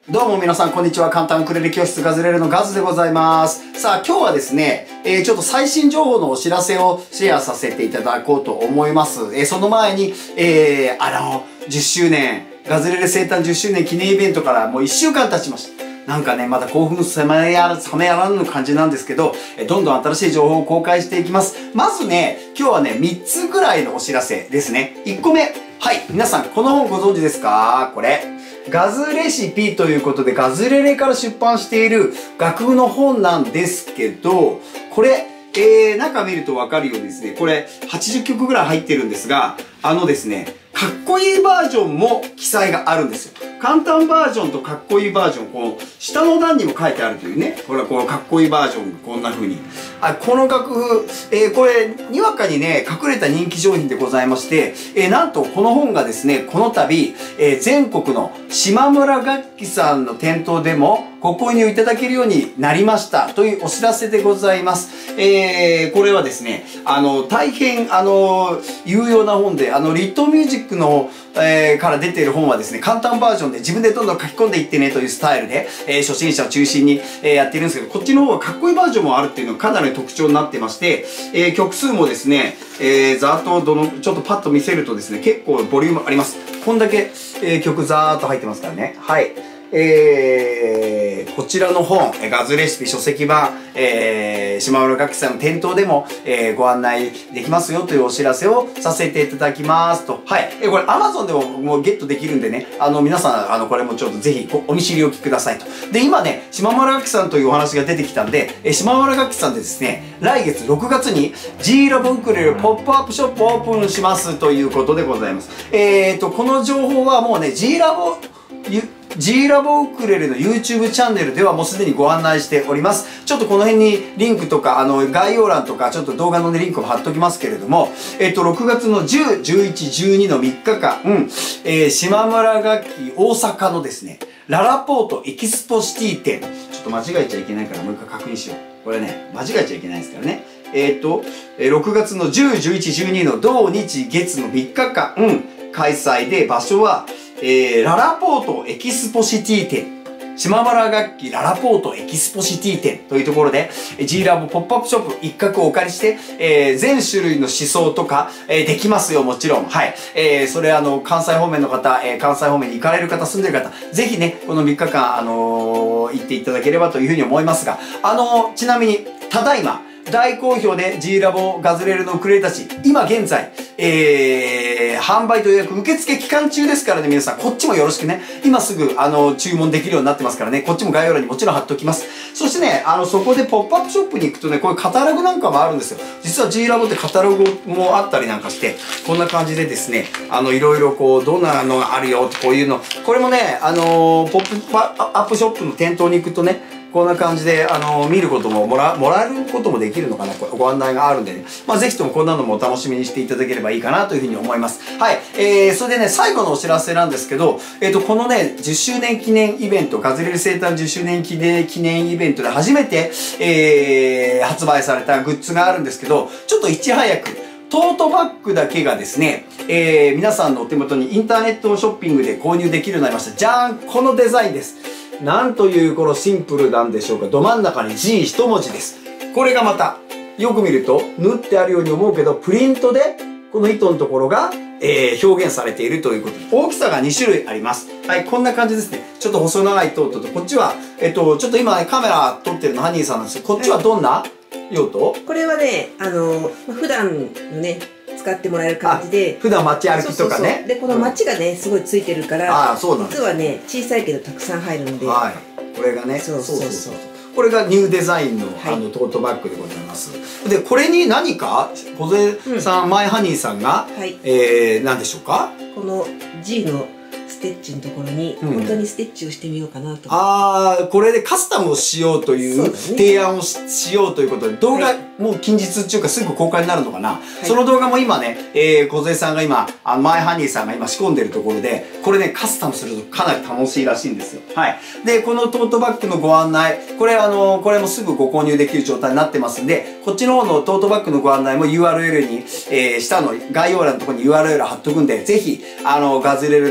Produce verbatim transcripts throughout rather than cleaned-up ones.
どうも皆さんこんにちは。簡単ウクレレ教室ガズレレのガズでございます。さあ今日はですね、えー、ちょっと最新情報のお知らせをシェアさせていただこうと思います。えー、その前に、えー、あの、じゅっしゅうねん、ガズレレ生誕じゅっしゅうねん記念イベントからもういっしゅうかん経ちました。なんかね、まだ興奮冷めやら、冷めやらぬ感じなんですけど、えどんどん新しい情報を公開していきます。まずね、今日はね、みっつぐらいのお知らせですね。いっこめ。はい。皆さん、この本ご存知ですか？これ。ガズレシピということで、ガズレレから出版している楽譜の本なんですけど、これ、えー、中見るとわかるようにですね、これはちじゅっきょくぐらい入ってるんですが、あのですね、かっこいいバージョンも記載があるんですよ。簡単バージョンとかっこいいバージョン、この下の段にも書いてあるというね。これはこのかっこいいバージョン、こんな風に。あ、この楽譜、えー、これ、にわかにね、隠れた人気商品でございまして、えー、なんとこの本がですね、この度、えー、全国の島村楽器さんの店頭でもご購入いただけるようになりましたというお知らせでございます。えー、これはですね、あの、大変、あの、有用な本で、あの、リットミュージックの、えー、から出ている本はですね、簡単バージョンで自分でどんどん書き込んでいってねというスタイルで、えー、初心者を中心に、えー、やっているんですけど、こっちの方はかっこいいバージョンもあるっていうのがかなり特徴になってまして、えー、曲数もですね、えー、ざーっとどの、ちょっとパッと見せるとですね、結構ボリュームあります。こんだけ、えー、曲ざーっと入ってますからね。はい。えー、こちらの本、ガズレシピ書籍版、えー、島村楽器さんの店頭でも、えー、ご案内できますよというお知らせをさせていただきますと。はい。えー、これ Amazon でももうゲットできるんでね、あの、皆さん、あの、これもちょっとぜひお見知りおきくださいと。で、今ね、島村楽器さんというお話が出てきたんで、えー、島村楽器さんでですね、来月ろくがつに G ラボウクレレポップアップショップをオープンしますということでございます。えーと、この情報はもうね、G ラボ、G ラボウクレレの YouTube チャンネルではもうすでにご案内しております。ちょっとこの辺にリンクとか、あの、概要欄とか、ちょっと動画の、ね、リンクを貼っときますけれども、えっと、ろくがつのじゅう、じゅういち、じゅうにのみっかかん、うん、えー、島村楽器大阪のですね、ララポートエキスポシティ店。ちょっと間違えちゃいけないからもう一回確認しよう。これね、間違えちゃいけないですからね。えっと、ろくがつのじゅう、じゅういち、じゅうにの土日月のみっかかん、うん、開催で、場所は、えー、ララポートエキスポシティ店。島村楽器ララポートエキスポシティ店というところで、G ラボポップアップショップ一角をお借りして、えー、全種類の思想とか、えー、できますよ、もちろん。はい。えー、それあの、関西方面の方、えー、関西方面に行かれる方、住んでる方、ぜひね、このみっかかん、あのー、行っていただければというふうに思いますが、あのー、ちなみに、ただいま、大好評で G ラボガズレレのウクレレたち、今現在、えー、販売と予約受付期間中ですからね、皆さん、こっちもよろしくね。今すぐ、あの、注文できるようになってますからね、こっちも概要欄にもちろん貼っておきます。そしてね、あの、そこでポップアップショップに行くとね、こういうカタログなんかもあるんですよ。実は G ラボってカタログもあったりなんかして、こんな感じでですね、あの、いろいろこう、どんなのがあるよって、こういうの。これもね、あのー、ポップアップショップの店頭に行くとね、こんな感じで、あのー、見ることも、もら、もらえることもできるのかな、これご案内があるんでね。まあ、ぜひともこんなのもお楽しみにしていただければいいかなというふうに思います。はい。えー、それでね、最後のお知らせなんですけど、えっと、このね、じゅっしゅうねん記念イベント、ガズレレ生誕じゅっしゅうねん記念、記念イベントで初めて、えー、発売されたグッズがあるんですけど、ちょっといち早く、トートバッグだけがですね、えー、皆さんのお手元にインターネットショッピングで購入できるようになりました。じゃーん、このデザインです。なんというこのシンプルなんでしょうか。ど真ん中に G 一文字です。これがまた、よく見ると、縫ってあるように思うけど、プリントで、この糸のところが、えー、表現されているということで、大きさがにしゅるいあります。はい、こんな感じですね。ちょっと細長いトートと、こっちは、えっと、ちょっと今ね、カメラ撮ってるのハニーさんなんですけど、こっちはどんな用途？ これはね、あの、普段のね、使ってもらえる感じで、 普段街歩きとかね。そうそうそう。 で、この街がね、すごいついてるから、 あ、そうなんです。 実はね、小さいけどたくさん入るので、 はい。これがね、 そうそうそう。 これがニューデザインの、はい、あのトートバッグでございます。で、これに何か小瀬さん、うん、マイハニーさんが、はい、えー、何でしょうか？ この G のステッチのところに、本当にステッチをしてみようかなと。 ああ、これでカスタムをしようという提案を し,、ね、しようということで、動画、はい、もう近日っていうかすぐ公開になるのかな、はい、その動画も今ね、えー、小瀬さんが今、あのマイハニーさんが今仕込んでるところで、これね、カスタムするとかなり楽しいらしいんですよ。はい。で、このトートバッグのご案内、これあの、これもすぐご購入できる状態になってますんで、こっちの方のトートバッグのご案内も ユーアールエル に、えー、下の概要欄のところに ユーアールエル 貼っとくんで、ぜひ、あの、ガズレレの新し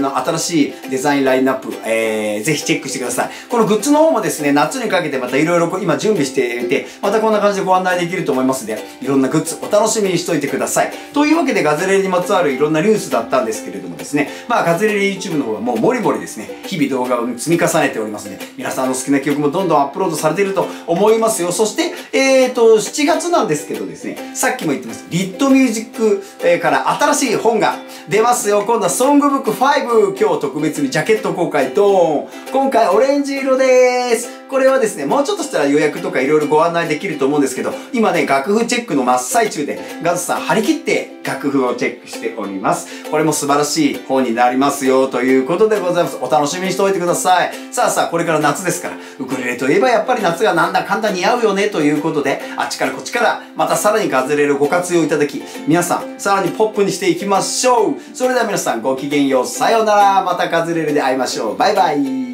しいデザインラインナップ、えー、ぜひチェックしてください。このグッズの方もですね、夏にかけてまたいろいろ今準備していて、またこんな感じでご案内できると思いますので、いろんなグッズお楽しみにしといてください。というわけでガズレレにまつわるいろんなニュースだったんですけれどもですね、まあガズレレ YouTube の方はもうもりもりですね、日々動画を積み重ねておりますので、皆さんの好きな曲もどんどんアップロードされていると思いますよ。そして、えーと、しちがつなんですけどですね、さっきも言ってます、リットミュージックから新しい本が出ますよ。今度はソングブックファイブ、今日特別にジャケット公開ドーン。今回オレンジ色です。これはですね、もうちょっとしたら予約とかいろいろご案内できると思うんですけど、今ね、楽譜チェックの真っ最中で、ガズさん張り切って楽譜をチェックしております。これも素晴らしい本になりますよ、ということでございます。お楽しみにしておいてください。さあさあ、これから夏ですから、ウクレレといえばやっぱり夏がなんだかんだ似合うよね、ということで、あっちからこっちから、またさらにガズレレをご活用いただき、皆さん、さらにポップにしていきましょう。それでは皆さん、ごきげんよう。さようなら。またガズレレで会いましょう。バイバイ。